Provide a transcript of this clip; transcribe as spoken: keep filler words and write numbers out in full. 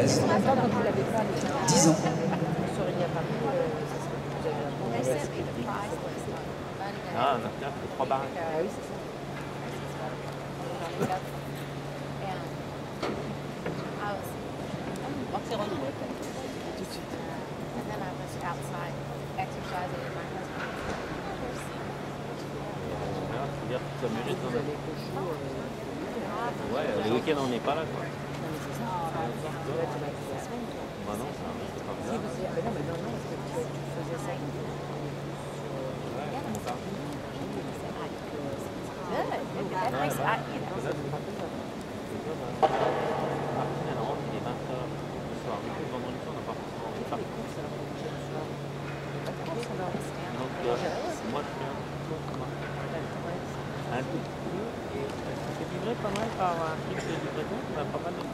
pédestre. dix ans. Ah, on a fait trois barres. Ah oui, c'est ça. Tout de suite. Ça mérite d'en aller. Ouais, le week-end on n'est pas là quoi. Bah non, ça c'est pas bizarre. Mais non, mais non, non, parce que tu, tu faisais ça. Ouais, comment ça? That makes, I, you know. Elle rentre, il est vingt heures le soir. Du coup, vendredi soir, on n'a pas forcément envie de faire. Donc, moi je viens. Un peu. C'est livré pas mal par un truc de livraison, on a pas mal de